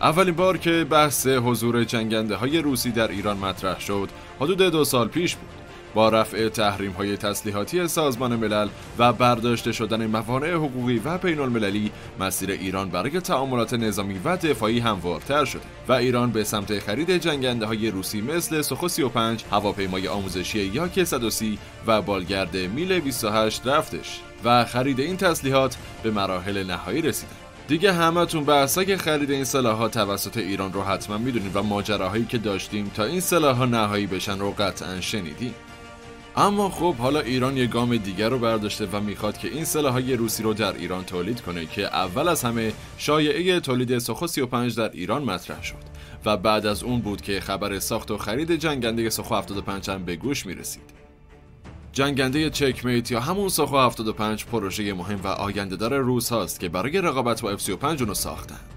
اولین بار که بحث حضور جنگنده های روسی در ایران مطرح شد حدود 2 سال پیش بود. با رفع تحریم های تسلیحاتی سازمان ملل و برداشته شدن موانع حقوقی و بین المللی، مسیر ایران برای تعاملات نظامی و دفاعی هموارتر شده و ایران به سمت خرید جنگنده های روسی مثل سوخو 35، هواپیمای آموزشی یاک 130 و بالگرد میل 28 رفتش و خرید این تسلیحات به مراحل نهایی رسیده. دیگه همتون بحثای خرید این سلاح‌ها توسط ایران رو حتما میدونید و ماجراهایی که داشتیم تا این سلاح‌ها نهایی بشن رو قطعا شنیدیم. اما خب حالا ایران یه گام دیگر رو برداشته و میخواد که این سلاح‌های روسی رو در ایران تولید کنه که اول از همه شایعه تولید سوخو 35 در ایران مطرح شد و بعد از اون بود که خبر ساخت و خرید جنگنده سوخو 75 هم به گوش میرسید. جنگنده چکمیت یا همون سوخو 75 پروژه مهم و آینده‌دار روس هاست که برای رقابت با F-35 اونو ساختن.